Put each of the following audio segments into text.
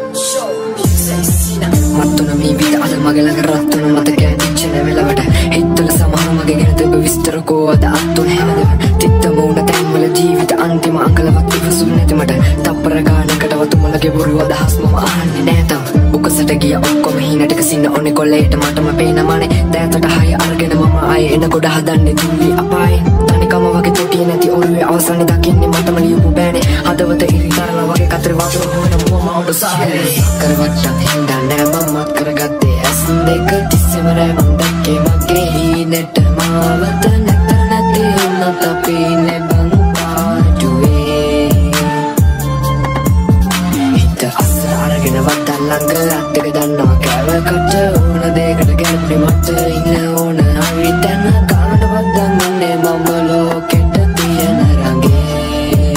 මත්තුන මේ විත අද මගේ ළඟ රත්තුන මතකයන් ඉච්චන වෙලවට හිතවල සමහර මගේ ගැන තිබ්බ විස්තර කෝ අද අත්තුන හැමදේම තිත්තම උන තැන්වල ජීවිත අන්තිම අඟලවත් ඉවසුන් නැති මට තප්පර ගානකට තුමලගේ බොරු අදහස් මම අහන්නේ නෑ තාම උකසට ගිය ඔක්කොම හීන ටික සින්න ඕනේ කොල්ලේට මටම පේනමනේ දෑතට හය අරගෙන මම ආයේ එන ගොඩ හදන්නේ දුවි අපායේ තනිකම වගේ තොටිය නැති ඔළුවේ අවසානේ දකින්නේ මටම ලියපු බෑනේ හදවත ඉරිතරලා වගේ කතර වතුර හොන මොමවුඩ සාහේ කරවට්ටම් හින්දා නෑ මමත් කරගත්තේ ඇස් දෙක තිස්සෙම රෑ මං දැක්කේ මගේ හීනෙට මාවත නැතර නැති උනත් අපි නෙබන් පාඩුවේ හිත අස්සර අරගෙන වත්තන් ළඟ අත් දෙක දන්නවා කෑවකට ඕන දෙයකට ගැලපෙන්නේ මට ඉන්න ඕන හරි තැන කාටවත් දන්නේ මම ලෝකෙට තියෙන රඟේ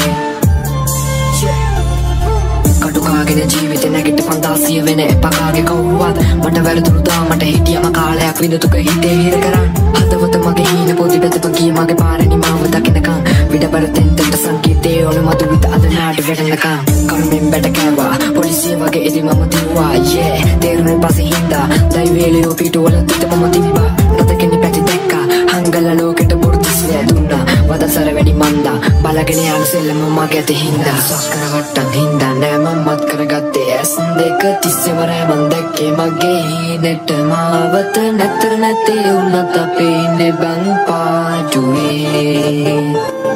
කටුකාගෙන ජීවිතේ නැගිට 500 වෙන එපකාගේ කවුරුවත් මට වැරදුරුදා මට හිටියම කාලයක් විඳතුක හිතේ හිර කරන් හදවත මගේ හීන පොඩි බෙදප ගිය මගේ පාරේ නිමාව දකින්නකම් විඩබර තෙන්තට සංකීතේ ඕන මතු විත අද නාට වෙටනකම් කරුමෙන් බැට කෑවා පොලිසිය වගේ ඉදි මම දිව්වා යේ තේරුනේ පස්සේ හින්දා දයි වේලියෝ පිටුවල තිත මම තිබ්බා නැතකෙනි පැටි දැක්කා හංගල ලෝකෙට බොරුතිස්ලේ දුන්නා වදසර වැඩි මන්දා බලගෙන යාළු සෙල්ලම මගේ ඇති හින්දා සක්කර වට්ටම් හින්දා නෑ මමත් කරගත්තේ ඇස් දෙක තිස්සෙම රෑ මං දැක්කේ මගේ හීනෙට මාවත නැතර නැති උනත් අපි ඉන්නේ බං පාඩුවේ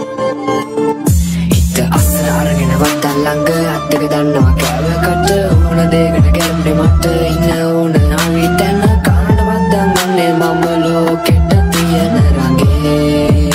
හිත අස්සර අරගෙන වත්තන් ළඟ අත් දෙක දන්නවා කෑවකට ඕන දෙයකට ගැලපෙන්නේ මට ඉන්න ඕන හරි තැන කාටවත් දන්නේ මම ලෝකෙට තියෙන රඟේ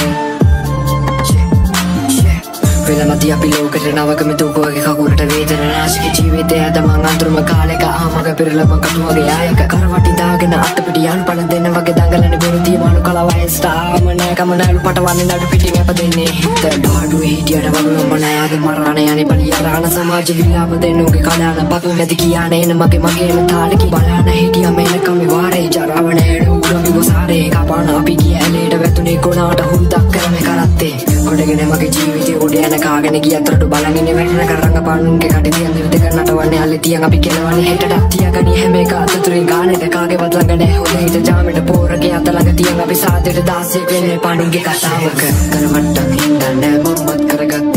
වෙලමති අපි ලෝකෙට නවකම දුකවගේ කකුලට වේදනාශක ජීවිතය අද මං අඳුරම කාලෙක ආමග පෙරලම කටුවගේ ආයක කරවටි දාගෙන අත්පිට යන් පණ දෙන්න වගේ දඟලන බොරුතිය මාළු කලවයස්ට ආම නෑ කම නෑලු පටවන්නේ නඩු පිටින් අප දෙන්නේ හිත ඩාඩුවේ හිටියට වගේ මම නෑගේ මරණ යන්නේ බලියාරාණ සමාජ විලාප දෙන්නුගේ කලාන පතු නැති කියාන එන මගේම තාලකි බලන්න හිටියා මේකම වාරේ ජරාව නෑඩු උඩම් විගසාරේ කපාන අපි ගිය ඇලේට වැතුනේ කොනාට හුරුදක් කරන්නේ කරත්තේ ගොඩගෙන මගේ ජීවිතේ උඩ යන කාගෙන ගියතරට බලගෙන වැටෙන කරංග පානුන්ගේ කටේ තියන් දෙවිද නටවන්නේ අල්ලේ තියන් අපි කෙලවන්නේ හෙටට තියාගනි හැම එක අතතුරින් ගානෙට කාගේවත් ළඟ නෑ හොඳ හිත ජාමෙට පෝරගේ අත ළඟ තියන් අපි සාදෙට 16 වෙන්නේ පානුන්ගේ කතාවක කරවට්ටම් හින්දා නෑ මමත් කරගත්ත